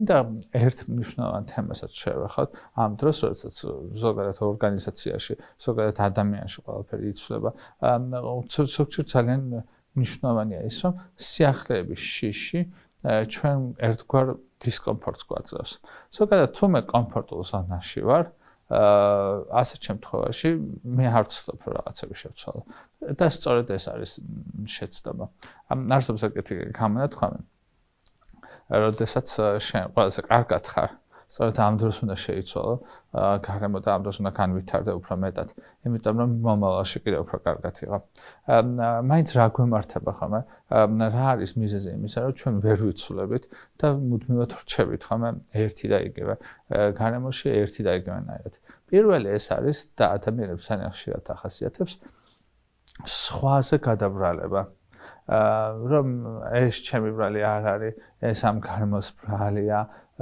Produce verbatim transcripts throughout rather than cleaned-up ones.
და ერთ მნიშვნელოვან თემასაც შევეხოთ ამ დროს, როდესაც ზოგადად ორგანიზაციაში, ზოგადად ადამიანში ყველაფერი იცვლება. ზოგჯერ ძალიან მნიშვნელოვანია ის, რომ სიახლეების შიში ჩვენ ერთგვარ დისკომფორტს გვაძლევს. ზოგადად თუ მე კომფორტულ ზონაში ვარ, ასეთ შემთხვევაში მე არ ვცდილობ რომ რაღაცები შევცვალო. და სწორედ ეს არის შეცდომა. არსებობს ეგეთი გამონათქვამი, როდესაც შენ ყველაზე კარგად ხარ, სწორედ ამ დროს უნდა შეიცვალო გარემო და ამ დროს უნდა განვითარდე უფრო მეტად, იმიტომ რომ მომავალში კიდევ უფრო კარგად იყო. მაინც რა გვემართება ხოლმე, რა არის მიზეზი იმისა, რომ ჩვენ ვერ ვიცვლებით და მუდმივად ვრჩებით ხოლმე ერთი და იგივე გარემოში, ერთი და იგივენაირად. პირველი ეს არის და ადამიანებს ძალიან ხშირად ახასიათებს სხვაზე გადაბრალება. რომ ეს ჩემი ბრალი არ არის, ეს ამ გარემოს ბრალია,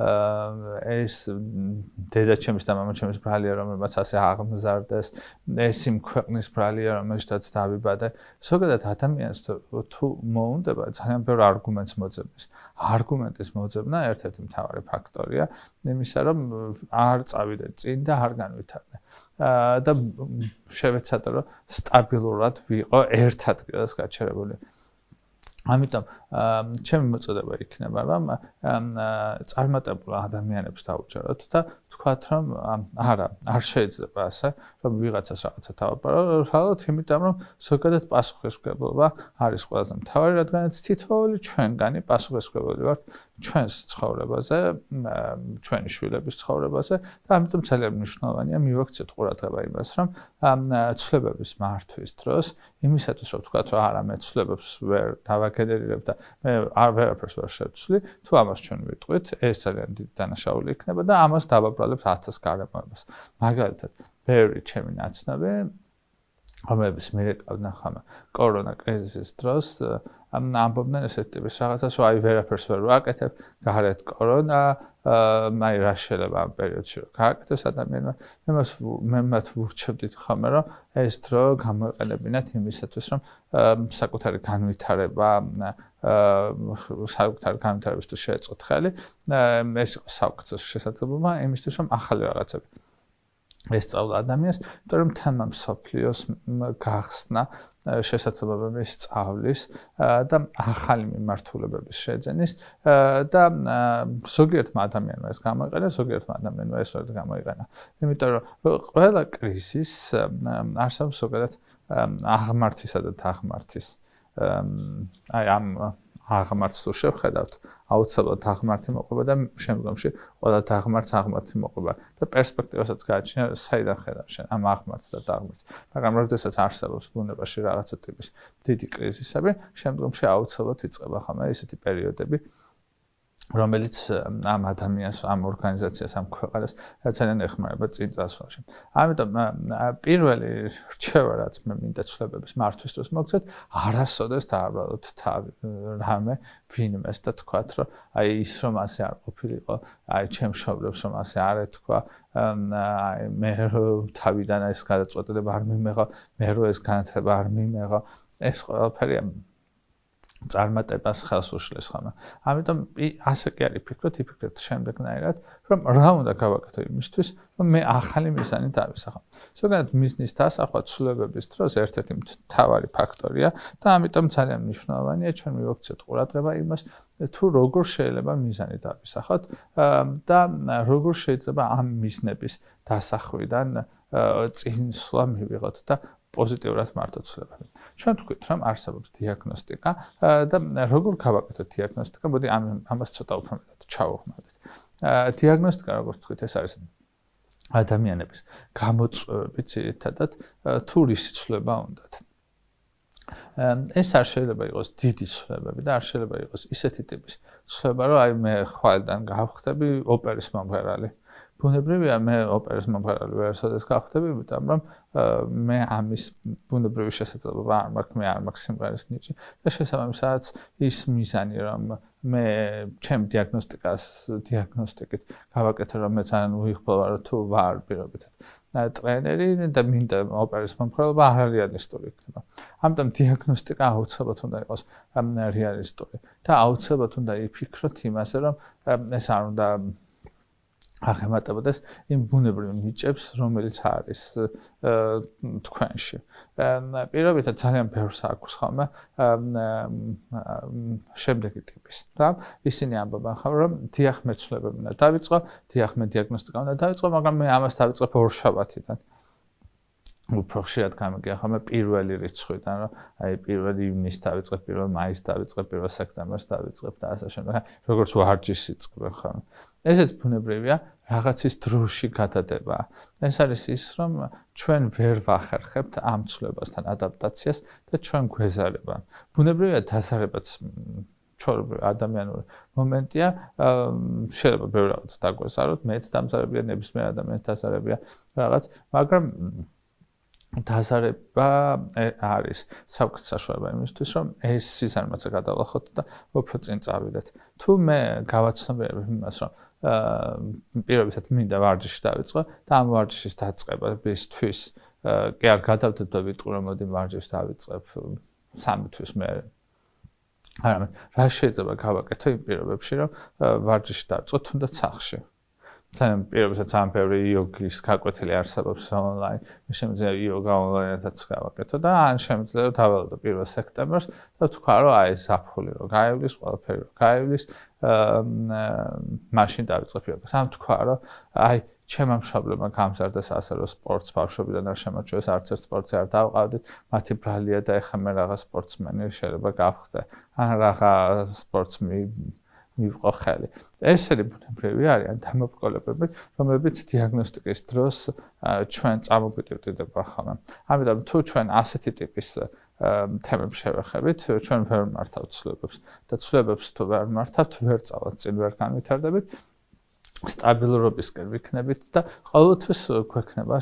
ეს დედაჩემის და მამაჩემის ბრალია, რომელმაც ასე აღმზარდეს, ეს იმ ქვეყნის ბრალია, რომელშიც დავიბადე. ზოგადად ადამიანს თუ მოუნდება ძალიან ბევრ არგუმენტს მოძებნის. არგუმენტის მოძებნა ერთ-ერთი მთავარი ფაქტორია იმისა, რომ არ წავიდე წინ და არ განვითარდე. და შევეცადე, რომ სტაბილურად ვიყო ერთ ადგილას გაჩერებული. ამიტომ ჩემი მოწოდება იქნება, რომ წარმატებულ ადამიანებს დავუჯეროთ და ვთქვათ, რომ არა, არ შეიძლება ასე, რომ ვიღაცას რაღაცა დავაპარალოთ, იმიტომ რომ ზოგადად პასუხისმგებლობა არის ყველაზე მთავარი, რადგანაც თითოეული ჩვენგანი პასუხისმგებელი ვართ ჩვენს ცხოვრებაზე, ჩვენი შვილების ცხოვრებაზე და ამიტომ ძალიან მნიშვნელოვანია მივაქციოთ ყურადღება იმას, რომ ცვლილებების მართვის დროს იმისათვის, რომ ვთქვათ, რომ არა, მე ცვლილებებს ვერ დავაგენერირებ და მე არ ვერაფერს ვერ შევცვლი, თუ ამას ჩვენ ვიტყვით, ეს ძალიან დიდი დანაშაული იქნება და ამას დავაბრალებთ ათას გარემოებას. მაგალითად, ბევრი ჩემი ნაცნობი, რომლებიც მირეკავდნენ ხოლმე კორონა კრიზისის დროს, ამბობდნენ ესეთ ტიპის რაღაცას, რომ აი ვერაფერს ვერ ვაკეთებ, გარეთ კორონა, აი რა შეიძლება ამ პერიოდში რომ გააკეთოს ადამიანმა. მე მათ ვურჩევდით ხოლმე, რომ ეს დრო გამოეყენებინათ იმისათვის, რომ საკუთარი განვითარება, საკუთარი განვითარებისთვის შეეწყოთ ხელი, ეს იყო საუკეთესო შესაძლებლობა იმისთვის, რომ ახალი რაღაცები ესწავლა ადამიანს, იმიტომ რომ თემა მსოფლიოს გახსნა შესაძლებლობების სწავლის და ახალი მიმართულებების შეძენის და ზოგიერთმა ადამიანმა ეს გამოიყენა, ზოგიერთმა ადამიანმა ეს ვერ გამოიყენა. იმიტომ რომ ყველა კრიზის არსებობს ზოგადად აღმართისა და დაღმართის. აი ამ აღმართს თუ შევხედავთ, აუცილებლად აღმართი მოყვება და შემდგომში ყველა დაღმართს აღმართი მოყვება და პერსპექტივასაც გააჩნია, საიდან ხედავ შენ ამ აღმართს და დაღმართს. მაგრამ როდესაც არსებობს ბუნებაში რაღაცა ტიპის დიდი კრიზისები, შემდგომში აუცილებლად იწყება ხოლმე ესეთი პერიოდები, რომელიც ამ ადამიანს, ამ ორგანიზაციას, ამ ქვეყანას ძალიან ეხმარება წინ წასვლაში. ამიტომ პირველი რჩევა, რაც მე მინდა ცვლილებების მართვის დროს მოგცეთ, არასოდეს დააბრალოთ თავი რამე ვინმეს და თქვათ, რომ აი ის რომ ასე არ ყოფილიყო, აი ჩემ მშობლებს რომ ასე არ ეთქვა, აი მე თავიდან ეს გადაწყვეტილება არ მიმეღო, მე რო ეს განათლება არ მიმეღო, ეს ყველაფერი წარმატებას ხელს უშლის ხოლმე. ამიტომ ასე კი არის ფიქრობთ, იფიქრეთ შემდეგნაირად, რომ რა უნდა გავაკეთო იმისთვის, რომ მე ახალი მიზანი დავისახო. ზოგადად მიზნის დასახვა ცვლილებების დროს ერთ-ერთი მთავარი ფაქტორია და ამიტომ ძალიან მნიშვნელოვანია ჩვენ მივაქციოთ ყურადღება იმას, თუ როგორ შეიძლება მიზანი დავისახოთ და როგორ შეიძლება ამ მიზნების დასახვიდან წინსვლა მივიღოთ და პოზიტიურად მართოთ ცვლილებები. ჩვენ თქვით, რომ არსებობს დიაგნოსტიკა და როგორ გავაკეთოთ დიაგნოსტიკა, მოდი ამას ცოტა უფრო მეტად ჩავუხმარდეთ. დიაგნოსტიკა, როგორც თქვით, ეს არის ადამიანების გამოწვევები ძირითადად თუ რისი ცვლილება უნდათ. ეს არ შეიძლება იყოს დიდი ცვლილებები და არ შეიძლება იყოს ისეთი ტიპის ცვლილება, რომ აი მე ხვალიდან გავხდები ოპერის მომღერალი. ბუნებრივია მე ოპერის მომღერალი ვერასოდეს გავხდები, იმიტომ რომ მე ამის ბუნებრივი შესაძლებლობა არ მაქვს, მე არ მაქვს სიმღერის ნიჭი და შესაბამისად ის მიზანი რომ მე ჩემ დიაგნოსტიკას დიაგნოსტიკით გავაკეთე რომ მე ძალიან უიღბლობა რომ თუ ვარ პირობითად. ტრენერი და მინდა ოპერის მომხრეობა არ რეალისტური იქნება. ამიტომ დიაგნოსტიკა აუცილებლად უნდა იყოს რეალისტური და აუცილებლად უნდა იფიქროთ იმაზე, რომ ეს არ უნდა აღემატებოდეს იმ ბუნებრივ ნიჭებს, რომელიც არის თქვენში. პირობითად ძალიან ბევრს აქვს ხოლმე შემდეგი ტიპის. რა? ისინი ამბობენ ხოლმე, რომ დიახ მე ცვლილებები უნდა დავიწყო, დიახ მე დიაგნოსტიკა უნდა დავიწყო, მაგრამ მე ამას დავიწყებ ორშაბათიდან. უფრო ხშირად გამიგია ხოლმე პირველი რიცხვიდან, რომ აი პირველ ივნისს დავიწყებ, პირველ მაისს დავიწყებ, პირველ სექტემბერს დავიწყებ და ასე შემდეგ. როგორც ვარჯიშს იწყებენ ხოლმე. ესეც ბუნებრივია, რაღაცის დროში გადადება. ეს არის ის, რომ ჩვენ ვერ ვახერხებთ ამ ცვლილებასთან ადაპტაციას და ჩვენ გვეზარება. ბუნებრივია დაზარებაც ჩვეულებრივი ადამიანური მომენტია, შეიძლება ბევრი რაღაც დაგვეზაროთ, მეც დამზარებია, ნებისმიერ ადამიანს დაზარებია რაღაც, მაგრამ დაზარება არის საუკეთესო საშუალება იმისთვის, რომ ეს სიზარმაცე გადავახოთ და უფრო წინ წავიდეთ. თუ მე გავაცნობიერებ იმას, რომ პირობითად მინდა ვარჯიში დავიწყო და ამ ვარჯიშის დაწყებისთვის კი არ გადავდებ და ვიტყვი, რომ მოდი ვარჯიშს დავიწყებ სამი თვის მერე. არამედ რა შეიძლება გავაკეთო იმ პირობებში, რომ ვარჯიში დავიწყო თუნდაც სახლში. ძალიან პირობითად ძალიან ბევრი იოგის გაკვეთილი არსებობს ონლაინ. მე შემიძლია იოგა ონლაინადაც გავაკეთო და ან შემიძლია დავალოდო პირველ სექტემბერს და თქვა, რომ აი ზაფხული რო გაივლის, ყველაფერი რო გაივლის, მაშინ დავიწყებ იოგას. ამ თქვა, რომ აი ჩემმა მშობლებმა გამზარდეს ასე, რომ სპორტს ბავშვობიდან არ შემოჩვევეს, არც ერთ სპორტზე არ დავყავდით, მათი ბრალია და ეხლა მე რაღაც სპორტსმენი შეიძლება გავხდე. ან რაღა სპორტს მივყო ხელი. ესენი ბუნებრივი არიან დამოუკიდებები, რომლებიც დიაგნოსტიკის დროს ჩვენ წამოგვიტივტივდება ხოლმე. ამიტომ თუ ჩვენ ასეთი ტიპის თემებს შევეხებით, ჩვენ ვერ მართავთ ცვლილებებს და ცვლილებებს თუ ვერ მართავთ, ვერ წავალთ წინ ვერ განვითარდებით, სტაბილურობისკენ ვიქნებით და ყოველთვის გვექნება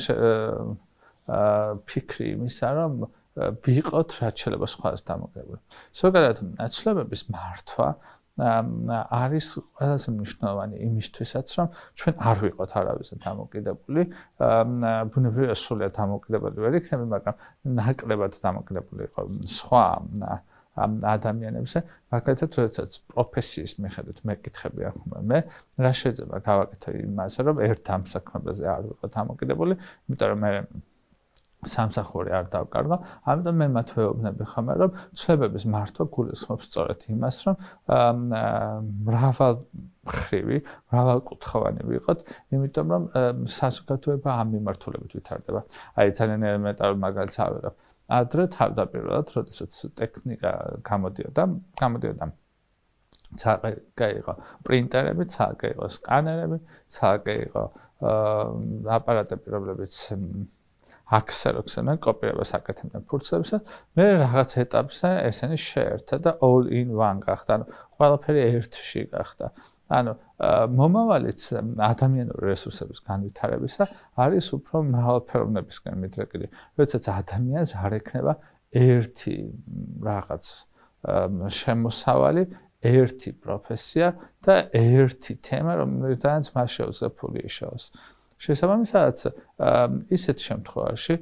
ფიქრი იმისა, რომ ვიყოთ რაც შეიძლება სხვას დამოკიდებული. ზოგადად ცვლილებების მართვა არის ყველაზე მნიშვნელოვანი იმისთვისაც, რომ ჩვენ არ ვიყოთ არავისზე დამოკიდებული, ბუნებრივია სრულად დამოკიდებული ვერ იქნები, მაგრამ ნაკლებად დამოკიდებული იყო სხვა ადამიანებზე, მაგალითად, როდესაც პროფესიის მიხედვით მეკითხები აქვს მე, რა შეიძლება გავაკეთო იმაზე, რომ ერთ ამსაქმებაზე არ ვიყოთ დამოკიდებული, იმიტომ რომ მე სამსახური არ დავკარგო, ამიტომ მე მათ ვეუბნები ხოლმე, რომ ცვლილებების მართვა გულისხმობს სწორედ იმას, რომ მრავალმხრივი, მრავალკუთხოვანი ვიყოთ, იმიტომ რომ საზოგადოება ამ მიმართულებით ვითარდება. აი ძალიან ელემენტარული მაგალითს ავიღებ. ადრე თავდაპირველად, როდესაც ტექნიკა გამოდიოდა, გამოდიოდა ცალკე იყო პრინტერები, ცალკე იყო სკანერები, ცალკე იყო აპარატები, რომლებიც აქსეროქსენა კოპირებას აკეთებდნენ ფურცლებსა, მე რაღაც ეტაპზე ესენი შეერთა და all in one გახდა, ანუ ყველაფერი ერთში გახდა. ანუ მომავალიც ადამიანური რესურსების განვითარებისა არის უფრო მრავალფეროვნებისკენ მიდრეკილი. როდესაც ადამიანს არ ექნება ერთი რაღაც შემოსავალი, ერთი პროფესია და ერთი თემა, რომელთაც მას შეუძლია ფული იშოვოს. შესაბამისად, ისეთ შემთხვევაში,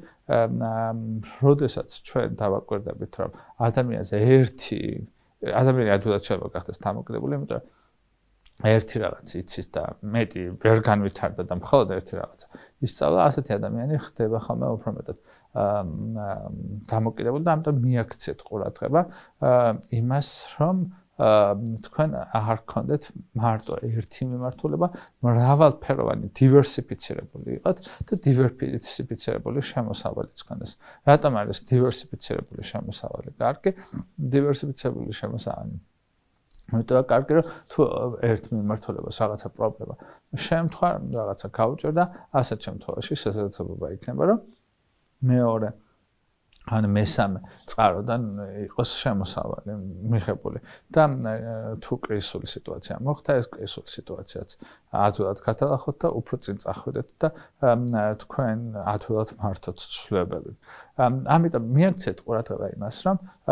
როდესაც ჩვენ დავაკვირდებით, რომ ადამიანზე ერთი ადამიანი ადვილად შეიძლება გახდეს დამოკიდებული, იმიტომ რომ ერთი რაღაც იცის და მეტი ვერ განვითარდა და მხოლოდ ერთი რაღაცა ისწავლა, ასეთი ადამიანი ხდება ხოლმე უფრო მეტად დამოკიდებული და ამიტომ მიაქციეთ ყურადღება იმას, რომ თქვენ არ გქონდეთ მარტო ერთი მიმართულება, მრავალფეროვანი, დივერსიფიცირებული იყოთ და დივერსიფიცირებული შემოსავალიც გქონდეს. რატომ არის დივერსიფიცირებული შემოსავალი კარგი? დივერსიფიცირებული შემოსავალი იმიტომ კარგი, რომ თუ ერთ მიმართულებას რაღაცა პრობლემა შემთხვევა, რაღაცა გაუჭირდა, ასეთ შემთხვევაში შესაძლებლობა იქნება, რომ მეორე ან მესამე წყაროდან იყოს შემოსავალი მიღებული და თუ კრიზისული სიტუაცია მოხდა, ეს კრიზისული სიტუაციაც ადვილად გადალახოთ და უფრო წინ წახვიდეთ და თქვენ ადვილად მართოთ ცვლილებები. ამიტომ მიაქციეთ ყურადღება იმას, რომ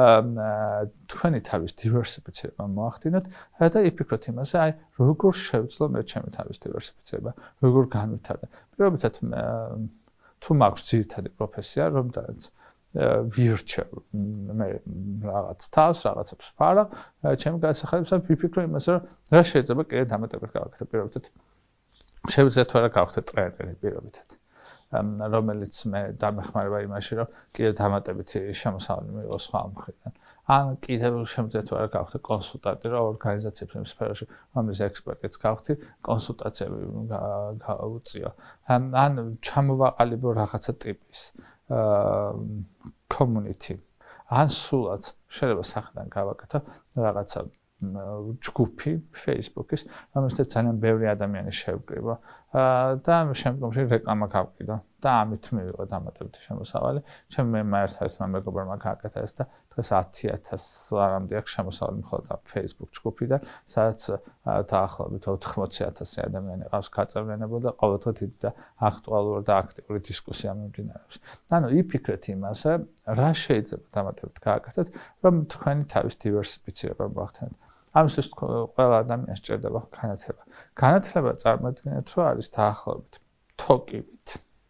თქვენი თავის დივერსიფიცირება მოახდინოთ და იფიქროთ იმაზე, აი როგორ შევძლო მე ჩემი თავის დივერსიფიცირება, როგორ განვითარდა. პირობითად თუ მაქვს ძირითადი პროფესია, რომდაც ვირჩევ მე რაღაც თავს, რაღაცებს ვფარავ, ჩემი განსახადებლად ვიფიქრო იმაზე, რომ რა შეიძლება კიდე დამატებით გავაკეთო პირობითად. Შეგვიძლია თუ არა გავხდე ტრენერი პირობითად. რომელიც მე დამეხმარება იმაში, რომ კიდე დამატებითი შემოსავალი მიიღო სხვა მხრიდან. ან კიდევ შემიძლია თუ არა გავხდე კონსულტანტი, რომ ორგანიზაციებს იმ სფეროში, რომლის ექსპერტიც გავხდი, კონსულტაციები გავუწიო. ან ჩამოვაყალიბო რაღაცა ტიპის community. ან სულაც შეიძლება საერთოდ გავაკეთო რაღაცა ჯგუფი Facebook-ის, რომელშიც ძალიან ბევრი ადამიანი შევკრიბა და შემდგომში რეკლამა გავყიდო და ამით მივიღო დამატებითი შემოსავალი. ჩემ მე ერთ-ერთმა მეგობრმა გააკეთა ეს და დღეს ათი ათასამდე აქვს შემოსავალი მხოლოდ Facebook ჯგუფიდან, სადაც დაახლოებით ოთხმოცი ათასი ადამიანი ყავს გაწევრიანებული და ყოველდღე დიდი და აქტუალური და აქტიური დისკუსია მიმდინარეობს. ანუ იფიქრეთ იმაზე, რა შეიძლება დამატებით გააკეთოთ, რომ თქვენი თავის დივერსიფიცირება მოახდინოთ. ამისთვის ყველა ადამიანს სჭირდება განათლება. განათლება წარმოიდგინეთ, რომ არის დაახლოებით თოკივით.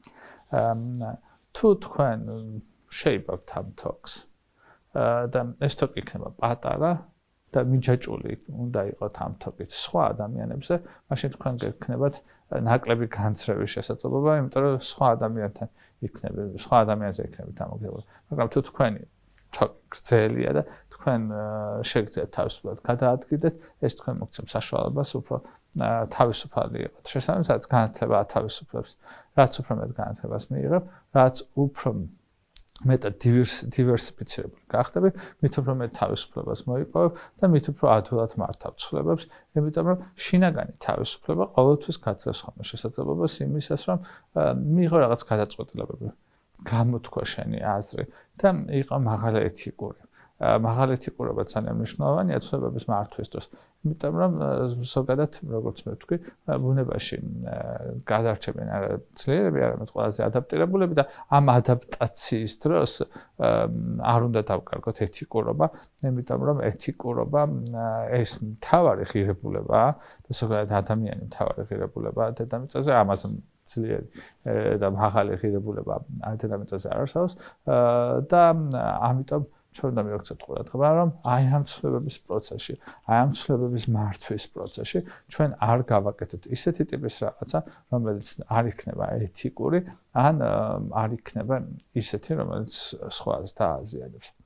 თუ თქვენ შეიბავთ ამ თოკს და ეს თოკი იქნება პატარა და მიჯაჭული უნდა იყოთ ამ თოკით სხვა ადამიანებზე, მაშინ თქვენ გექნებათ ნაკლები განცრევის შესაძლებლობა, იმიტომ რომ სხვა ადამიანთან იქნებით, სხვა ადამიანზე იქნებით ამოგებული. მაგრამ თუ თქვენი თოკი გრძელია და თქვენ შეგიძლიათ თავისუფლად გადაადგილდეთ, ეს თქვენ მოგცემ საშუალებას უფრო თავისუფალი იყოთ. შესაბამისად, განათლება ათავისუფლებს. რაც უფრო მეტ განათლებას მიიღებ, რაც უფრო მეტად დივერსიფიცირებული გახდები, მით უფრო მეტ თავისუფლებას მოიპოვებ და მით უფრო ადვილად მართავ ცვლილებებს, იმიტომ რომ შინაგანი თავისუფლება ყოველთვის გაძლევს ხოლმე შესაძლებლობას იმისას, რომ მიიღო რაღაც გადაწყვეტილებები. გამოთქვა შენი აზრი და იყო მაღალი ეთიკური. მაღალი ეთიკურობა ძალიან მნიშვნელოვანია ცვლილებების მართვის დროს. იმიტომ რომ ზოგადად, როგორც მე ვთქვი, ბუნებაში გადარჩებიან არა ძლიერები, არამედ ყველაზე ადაპტირებულები და ამ ადაპტაციის დროს არ უნდა დავკარგოთ ეთიკურობა, იმიტომ რომ ეთიკურობა ეს მთავარი ღირებულებაა და ზოგადად ადამიანი მთავარი ღირებულებაა დედამიწაზე, ამაზე ძლიერი და მაღალი ღირებულება დედამიწაზე არ არსებობს და ამიტომ ჩვენ უნდა მივაქცევთ ყურადღება, რომ აი ამ ცვლილებების პროცესში, აი ამ ცვლილებების მართვის პროცესში ჩვენ არ გავაკეთოთ ისეთი ტიპის რაღაცა, რომელიც არ იქნება ეთიკური, ან არ იქნება ისეთი, რომელიც სხვას დააზიანებს.